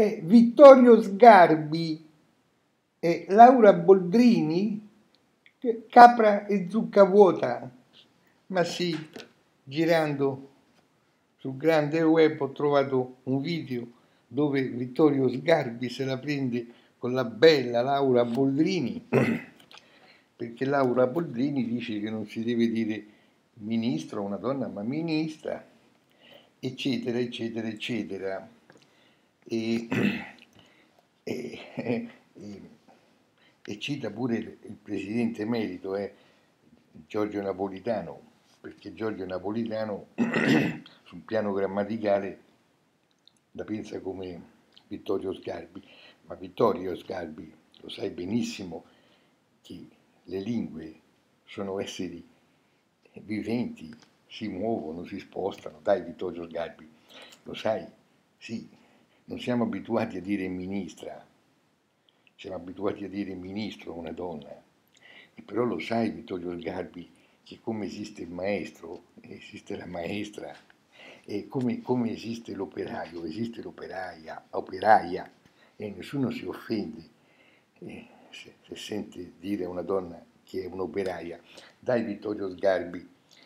Vittorio Sgarbi e Laura Boldrini, capra e zucca vuota. Ma sì, girando sul grande web ho trovato un video dove Vittorio Sgarbi se la prende con la bella Laura Boldrini, perché Laura Boldrini dice che non si deve dire ministro a una donna, ma ministra, eccetera, eccetera, eccetera. E, e, e, e cita pure il presidente emerito, Giorgio Napolitano, perché Giorgio Napolitano sul piano grammaticale la pensa come Vittorio Sgarbi, ma Vittorio Sgarbi lo sai benissimo che le lingue sono esseri viventi, si muovono, si spostano. Dai Vittorio Sgarbi, lo sai? Sì, non siamo abituati a dire ministra, siamo abituati a dire ministro a una donna. E però lo sai Vittorio Sgarbi che come esiste il maestro, esiste la maestra, e come esiste l'operaio, esiste operaia, e nessuno si offende se sente dire a una donna che è un'operaia. Dai Vittorio Sgarbi,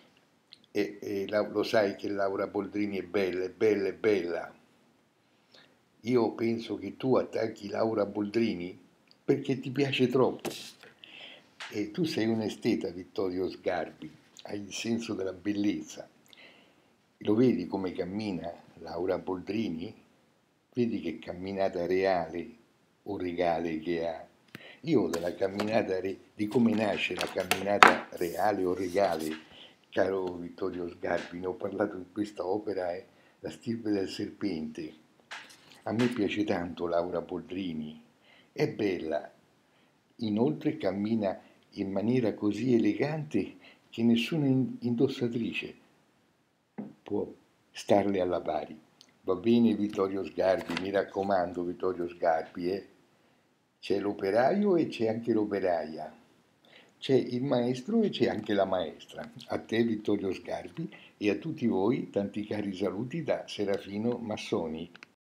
lo sai che Laura Boldrini è bella, è bella, è bella. Io penso che tu attacchi Laura Boldrini perché ti piace troppo. E tu sei un esteta, Vittorio Sgarbi, hai il senso della bellezza. Lo vedi come cammina Laura Boldrini? Vedi che camminata reale o regale che ha? Io della camminata, di come nasce la camminata reale o regale, caro Vittorio Sgarbi, ne ho parlato in questa opera, La stirpe del serpente. A me piace tanto Laura Boldrini, è bella, inoltre cammina in maniera così elegante che nessuna indossatrice può starle alla pari. Va bene Vittorio Sgarbi, mi raccomando Vittorio Sgarbi, c'è l'operaio e c'è anche l'operaia, c'è il maestro e c'è anche la maestra. A te Vittorio Sgarbi e a tutti voi tanti cari saluti da Serafino Massoni.